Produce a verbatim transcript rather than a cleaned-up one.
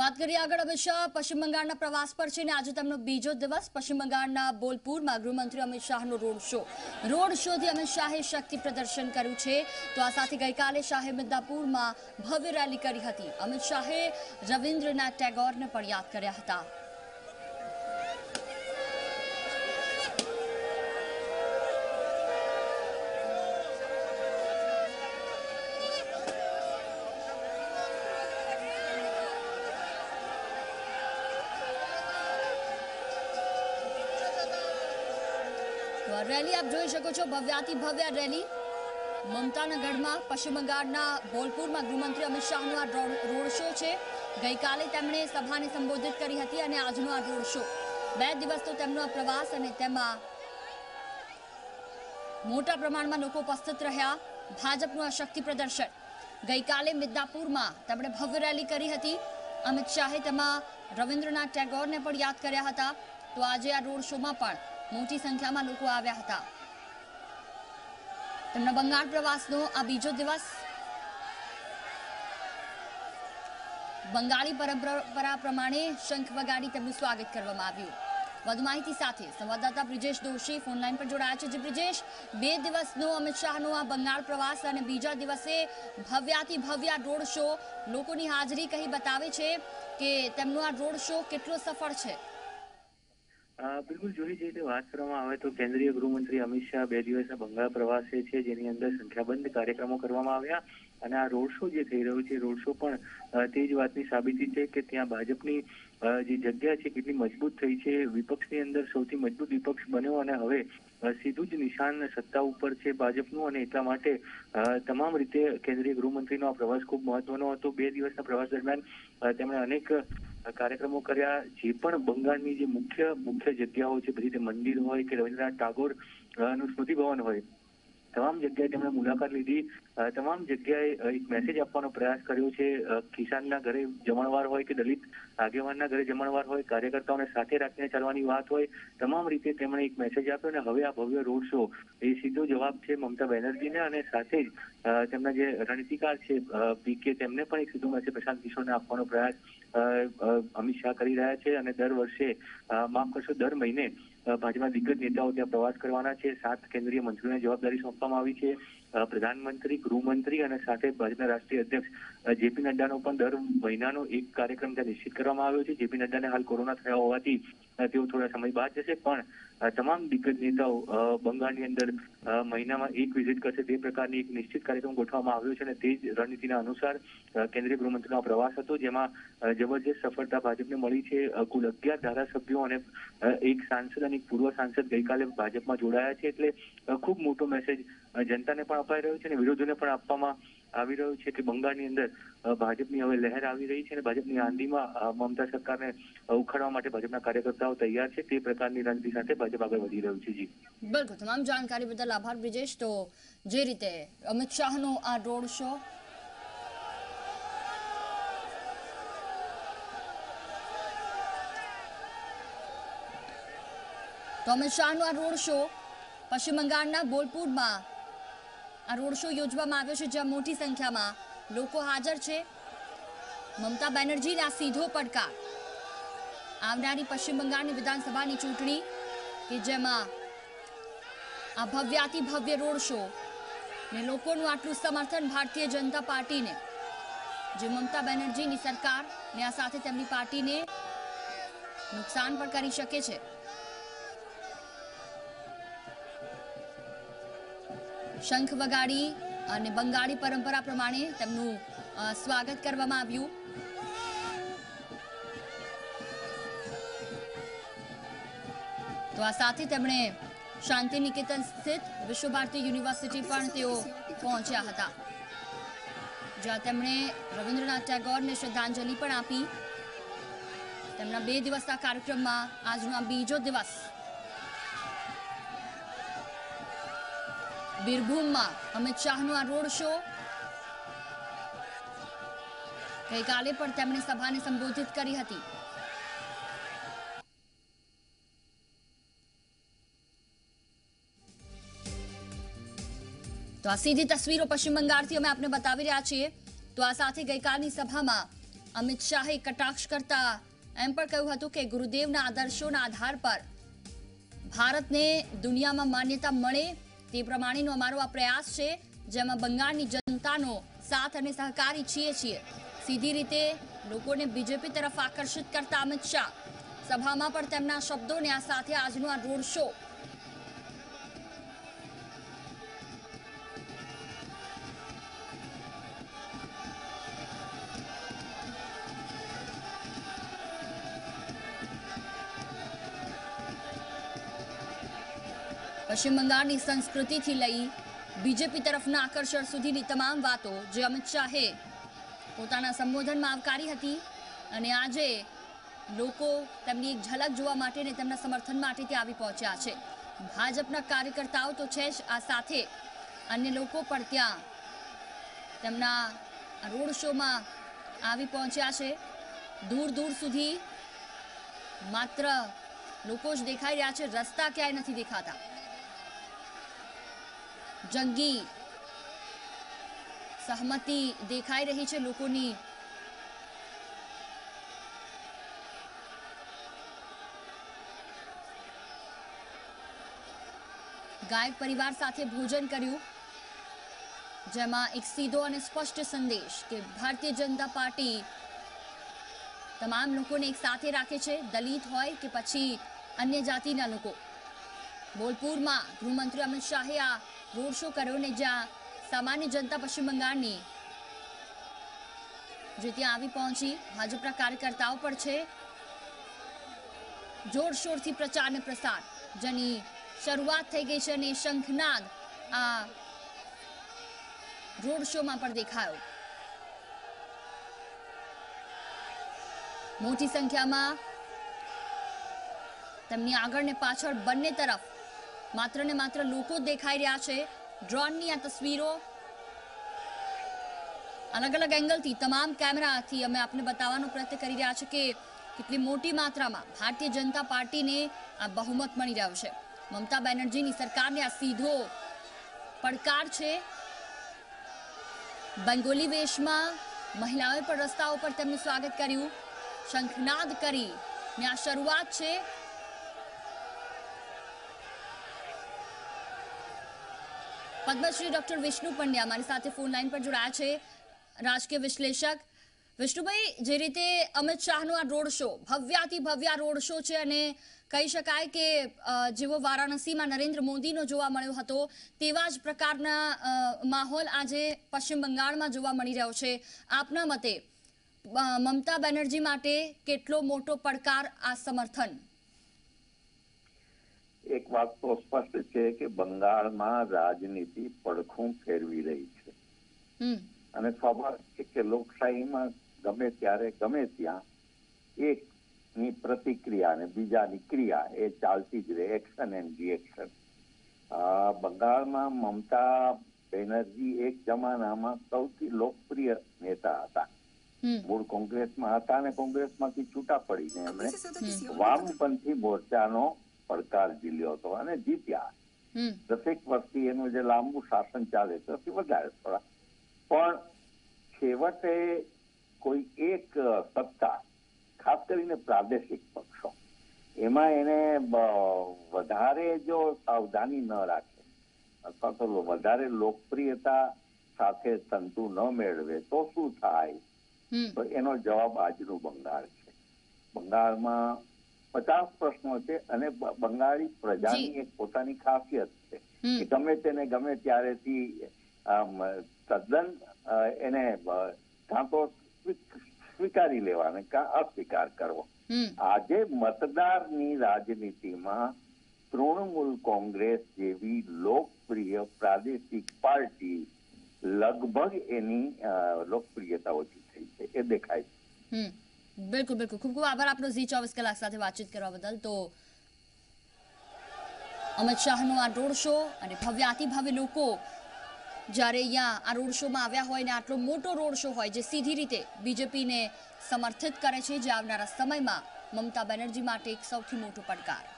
વાત કરીએ આગળ અમિત શાહ પશ્ચિમ બંગાળના પ્રવાસ પર છે ને આજે તેમનો બીજો દિવસ પશ્ચિમ બંગાળના બોલપુરમાં ગૃહમંત્રી અમિત શાહનો રોડ શો રોડ શોથી અમિત શાહે શક્તિ પ્રદર્શન કર્યું છે તો આ સાથે ગઈકાલે શાહે મિદનાપુરમાં ભવ્ય રેલી કરી હતી અમિત શાહે રવિન્દ્રનાથ ટેગોરને પણ યાદ કર્યા હતા રેલી આપ જોઈ શકો છો ભવ્યાતિ ભવ્ય રેલી મમતાનગરમાં પશ્ચિમ બંગાળના બોલપુરમાં ગૃહમંત્રી અમિત શાહનો આ રોડ શો છે ગઈકાલે તેમણે સભાને સંબોધિત કરી હતી અને આજનો આ રોડ શો બે દિવસ તો તેમનો આ પ્રવાસ અને તેમાં મોટા પ્રમાણમાં લોકો ઉપસ્થિત રહ્યા ભાજપનું આ શક્તિ પ્રદર્શન ગઈકાલે મિદનાપુરમાં તેમણે ભવ્ય રેલી કરી હતી અમિત શાહે તેમાં રવિન્દ્રનાથ ટેગોરને પણ યાદ કર્યા હતા તો આજે આ રોડ શોમાં પણ મોટી સંખ્યામાં લોકો આવ્યા હતા તેમના બંગાળ પ્રવાસનો આ બીજો દિવસ બંગાળી પરંપરા પ્રમાણે શંખ વગાડી તેમનું સ્વાગત કરવામાં આવ્યું વધુ માહિતી સાથે સંવાદદાતા બ્રિજેશ દોશી ફોનલાઈન પર જોડાયા છે જે બ્રિજેશ બે દિવસનો અમિત શાહનો આ બંગાળ પ્રવાસ અને બીજા દિવસે ભવ્યાતિ ભવ્ય રોડ શો લોકોની હાજરી કહી બતાવે છે કે તેમનો આ રોડ શો કેટલો સફળ છે બિલકુલ જોઈ જઈએ તો વાત કરવામાં આવે તો કેન્દ્રીય ગૃહમંત્રી અમિત શાહ બે દિવસના બંગાળ પ્રવાસે છે જેની અંદર સંખ્યાબંધ કાર્યક્રમો કરવામાં આવ્યા અને આ રોડ શો જે થઈ રહ્યો છે રોડ શો પણ તે જ વાતની સાબિતી છે કે ત્યાં ભાજપની જે જગ્યા છે કેટલી મજબૂત થઈ છે વિપક્ષની અંદર સૌથી મજબૂત વિપક્ષ બન્યો અને હવે સીધું જ નિશાન સત્તા ઉપર છે ભાજપનું અને એટલા માટે તમામ રીતે કેન્દ્રીય ગૃહમંત્રીનો આ પ્રવાસ ખૂબ મહત્વનો હતો બે દિવસના પ્રવાસ દરમિયાન તેમણે અનેક કાર્યક્રમો કર્યા જે પણ બંગાળની જે મુખ્ય મુખ્ય જગ્યાઓ છે બધી તે મંદિર હોય કે રવિન્દ્રનાથ ટાગોર નું સ્મૃતિ ભવન હોય તમામ જગ્યાએ તેમણે મુલાકાત લીધી તમામ જગ્યાએ એક મેસેજ આપવાનો પ્રયાસ કર્યો છે કિસાનના ઘરે જમણવાર હોય કે દલિત આગેવાનના ઘરે જમણવાર હોય કાર્યકર્તાઓને સાથે રાખીને ચાલવાની વાત હોય તમામ રીતે તેમણે એક મેસેજ આપ્યો અને હવે આ ભવ્ય રોડ શો એ સીધો જવાબ છે મમતા બેનર્જીને અને સાથે જ તેમના જે રણનીતિકાર છે પીકે તેમને પણ એક સીધો મેસેજ પ્રશાંત કિશોરને આપવાનો પ્રયાસ અમિત શાહ કરી રહ્યા છે અને દર વર્ષે માફ કરશો દર મહિને ભાજપના દિગ્ગજ નેતાઓ ત્યાં પ્રવાસ કરવાના છે સાત કેન્દ્રીય મંત્રીઓને જવાબદારી સોંપવામાં આવી છે પ્રધાનમંત્રી ગૃહમંત્રી અને સાથે ભાજપના રાષ્ટ્રીય અધ્યક્ષ જેપી નડ્ડાનો પણ દર મહિનાનો એક કાર્યક્રમ ત્યાં નિશ્ચિત કરવામાં આવ્યો છે જેપી નડ્ડાને હાલ કોરોના થયા હોવાથી તેઓ થોડા સમય બાદ જશે પણ તમામ દિગ્ગજ નેતાઓ બંગાળની અંદર મહિનામાં એક વિઝિટ કરશે તે પ્રકારની એક નિશ્ચિત કાર્યક્રમ ગોઠવવામાં આવ્યો છે અને તે જ રણનીતિના અનુસાર કેન્દ્રીય ગૃહમંત્રીનો પ્રવાસ હતો જેમાં જબરજસ્ત સફળતા ભાજપને મળી છે કુલ અગિયાર ધારાસભ્યો અને એક સાંસદ અને એક પૂર્વ સાંસદ ગઈકાલે ભાજપમાં જોડાયા છે એટલે ખૂબ મોટો મેસેજ જનતાને પણ અપાઈ રહ્યો છે અને વિરોધીઓને પણ આપવામાં આવી રહ્યું છે કે બંગાળની અંદર ભાજપની હવે લહેર આવી રહી છે અને ભાજપની આંધીમાં મમતા સરકારને ઉખાડવા માટે ભાજપના કાર્યકર્તાઓ તૈયાર છે તે પ્રકારની રણનીતિ સાથે ભાજપ આગળ વધી રહ્યું છે જી બિલકુલ તમામ જાણકારી બદલ આભાર બ્રિજેશ તો જે રીતે અમિત શાહનો આ રોડ શો તો અમિત શાહનો આ રોડ શો પશ્ચિમ બંગાળના બોલપુરમાં આ રોડ શો યોજવામાં આવ્યો છે જ્યાં મોટી સંખ્યામાં લોકો હાજર છે મમતા બેનર્જીને આ સીધો પડકાર આવનારી પશ્ચિમ બંગાળની વિધાનસભાની ચૂંટણી કે જેમાં આ ભવ્યાતિ ભવ્ય રોડ શો ને લોકોનું આટલું સમર્થન ભારતીય જનતા પાર્ટીને જે મમતા બેનર્જીની સરકાર ને આ સાથે તેમની પાર્ટીને નુકસાન પણ કરી શકે છે શંખ વગાડી અને બંગાળી પરંપરા પ્રમાણે તેમનું સ્વાગત કરવામાં આવ્યું તો આ સાથે તેમણે શાંતિ નિકેતન સ્થિત વિશ્વ ભારતી યુનિવર્સિટી પણ તેઓ પહોંચ્યા હતા જ્યાં તેમણે રવિન્દ્રનાથ ટાગોરને શ્રદ્ધાંજલિ પણ આપી તેમના બે દિવસના કાર્યક્રમમાં આજનો આ બીજો દિવસ બીરભૂમમાં અમિત શાહનો આ રોડ શો ગઈકાલે પણ તેમણે સભાને સંબોધિત કરી હતી તો આ સીધી તસવીરો પશ્ચિમ બંગાળથી અમે આપને બતાવી રહ્યા છીએ તો આ સાથે ગઈકાલની સભામાં અમિત શાહે કટાક્ષ કરતા એમ પણ કહ્યું હતું કે ગુરુદેવના આદર્શોના આધાર પર ભારતને દુનિયામાં માન્યતા મળે તે પ્રમાણેનો અમારો આ પ્રયાસ છે, જેમાં બંગાળની જનતાનો સાથ અને સહકાર ઈચ્છીએ છીએ। સીધી રીતે લોકોને બીજેપી તરફ આકર્ષિત કરતા અમિત શાહ સભામાં પણ તેમના શબ્દોને આ સાથે આજનો આ રોડ શો પશ્ચિમ બંગાળની સંસ્કૃતિથી લઈ બીજેપી તરફના આકર્ષણ સુધીની તમામ વાતો જે અમિત શાહે પોતાના સંબોધનમાં આવકારી હતી અને આજે લોકો તેમની એક ઝલક જોવા માટે અને તેમના સમર્થન માટે ત્યાં આવી પહોંચ્યા છે। ભાજપના કાર્યકર્તાઓ તો છે જ, આ સાથે અન્ય લોકો પણ ત્યાં તેમના રોડ શોમાં આવી પહોંચ્યા છે। દૂર દૂર સુધી માત્ર લોકો જ દેખાઈ રહ્યા છે, રસ્તા ક્યાંય નથી દેખાતા। જંગી સહમતિ દેખાઈ રહી છે લોકોની। ગાયક પરિવાર સાથે ભોજન કર્યું, જેમાં એક સીધો અને સ્પષ્ટ સંદેશ કે ભારતીય જનતા પાર્ટી તમામ લોકોને એક સાથે રાખે છે, દલિત હોય કે પછી અન્ય જાતિના લોકો। બોલપુરમાં ગૃહમંત્રી અમિત શાહે આ રોડ શો કર્યો ને જ્યાં સામાન્ય જનતા પશ્ચિમ બંગાળની જે ત્યાં આવી પહોંચી, ભાજપના કાર્યકર્તાઓ પણ છે। જોરશોરથી પ્રચાર અને પ્રસાર જેની શરૂઆત થઈ ગઈ છે અને શંખનાદ આ રોડ શોમાં પણ દેખાયો। મોટી સંખ્યામાં તેમની આગળ ને પાછળ બંને તરફ માત્ર ને માત્ર લોકો જ દેખાઈ રહ્યા છે। ડ્રોનની આ તસવીરો અલગ અલગ એંગલથી તમામ કેમેરાથી અમે આપને બતાવવાનો પ્રયત્ન કરી રહ્યા છે કે કેટલી મોટી માત્રામાં ભારતીય જનતા પાર્ટીને આ બહુમત મળી રહ્યો છે। મમતા બેનર્જીની સરકારને આ સીધો પડકાર છે। બેંગોલી વેશમાં મહિલાઓએ પણ રસ્તાઓ પર તેમનું સ્વાગત કર્યું, શંખનાદ કરી ને આ શરૂઆત છે। પદ્મશ્રી ડોક્ટર વિષ્ણુ પંડ્યા મારી સાથે ફોન લાઈન પર જોડાયા છે, રાજકીય વિશ્લેષક। વિષ્ણુભાઈ, જે રીતે અમિત શાહનો આ રોડ શો ભવ્યાથી ભવ્ય રોડ શો છે અને કહી શકાય કે જેવો વારાણસીમાં નરેન્દ્ર મોદીનો જોવા મળ્યો હતો તેવા જ પ્રકારના માહોલ આજે પશ્ચિમ બંગાળમાં જોવા મળી રહ્યો છે। આપના મતે મમતા બેનર્જી માટે કેટલો મોટો પડકાર આ સમર્થન? એક વાત તો સ્પષ્ટ છે કે બંગાળમાં રાજનીતિ પડખું ફેરવી રહી છે અને સ્વાભાવિક છે કે લોકશાહીમાં ગમે ત્યારે ગમે ત્યાં એકની પ્રતિક્રિયા અને બીજાની ક્રિયા એ ચાલતી જ રહે, એક્શન એન્ડ રિએક્શન। બંગાળમાં મમતા બેનર્જી એક જમાનામાં સૌથી લોકપ્રિય નેતા હતા। મૂળ કોંગ્રેસમાં હતા અને કોંગ્રેસમાંથી છૂટા પડીને એમણે વામપંથી મોરચાનો પડકાર ઝીલ્યો હતો અને જીત્યા। દસેક વર્ષથી એનું જે લાંબુ શાસન ચાલે ત્યાંથી વધારે થોડા, પણ છેવટે કોઈ એક સત્તા, ખાસ કરીને પ્રાદેશિક પક્ષો, એમાં એને વધારે જો સાવધાની ન રાખે અથવા તો વધારે લોકપ્રિયતા સાથે તંતુ ન મેળવે તો શું થાય? તો એનો જવાબ આજનું બંગાળ છે। બંગાળમાં પચાસ પ્રશ્નો છે અને બંગાળી પ્રજાની એક પોતાની ખાસિયત છે કે ગમે તેને ગમે ત્યારેથી તદ્દન એને કાં તો સ્વીકારી લેવાને કાં અસ્વીકાર કરવો। આજે મતદારની રાજનીતિમાં તૃણમૂલ કોંગ્રેસ જેવી લોકપ્રિય પ્રાદેશિક પાર્ટી લગભગ એની લોકપ્રિયતા ઓછી થઈ છે, એ દેખાય છે। બિલકુલ બિલકુલ, ખૂબ ખૂબ આભાર આપનો ઝી ચોવીસ કલાક સાથે વાતચીત કરવા બદલ। તો અમિત શાહનો આ રોડ શો અને ભવ્યાતિ ભવ્ય લોકો જ્યારે અહીંયા આ રોડ શોમાં આવ્યા હોય ને આટલો મોટો રોડ શો હોય જે સીધી રીતે બીજેપીને સમર્થિત કરે છે, જે આવનારા સમયમાં મમતા બેનર્જી માટે એક સૌથી મોટો પડકાર